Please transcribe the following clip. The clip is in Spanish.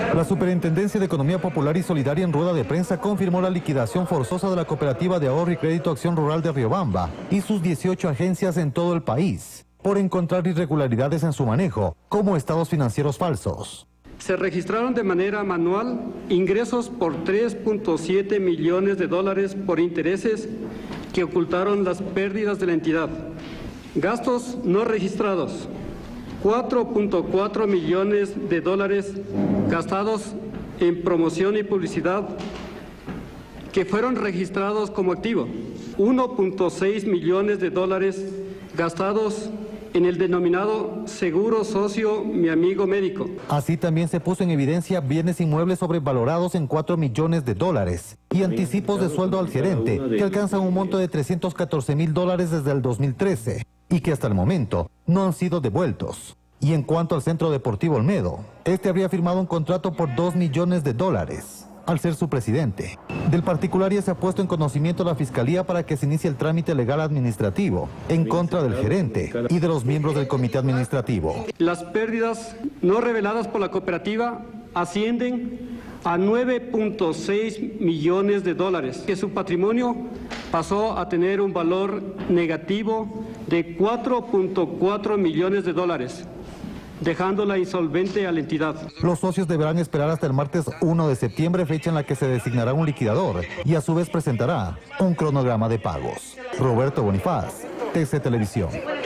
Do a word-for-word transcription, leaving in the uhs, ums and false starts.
La Superintendencia de Economía Popular y Solidaria en rueda de prensa confirmó la liquidación forzosa de la Cooperativa de Ahorro y Crédito Acción Rural de Riobamba y sus dieciocho agencias en todo el país por encontrar irregularidades en su manejo, como estados financieros falsos. Se registraron de manera manual ingresos por tres punto siete millones de dólares por intereses que ocultaron las pérdidas de la entidad. Gastos no registrados, cuatro punto cuatro millones de dólares gastados en promoción y publicidad que fueron registrados como activo, uno punto seis millones de dólares gastados en el denominado seguro socio Mi Amigo Médico. Así también se puso en evidencia bienes inmuebles sobrevalorados en cuatro millones de dólares y anticipos de sueldo al gerente que alcanzan un monto de trescientos catorce mil dólares desde el dos mil trece y que hasta el momento no han sido devueltos. Y en cuanto al Centro Deportivo Olmedo, este habría firmado un contrato por dos millones de dólares al ser su presidente. Del particular ya se ha puesto en conocimiento la Fiscalía para que se inicie el trámite legal administrativo en contra del gerente y de los miembros del comité administrativo. Las pérdidas no reveladas por la cooperativa ascienden a nueve punto seis millones de dólares, que su patrimonio pasó a tener un valor negativo de cuatro punto cuatro millones de dólares, dejándola insolvente a la entidad. Los socios deberán esperar hasta el martes uno de septiembre, fecha en la que se designará un liquidador y a su vez presentará un cronograma de pagos. Roberto Bonifaz, T C Televisión.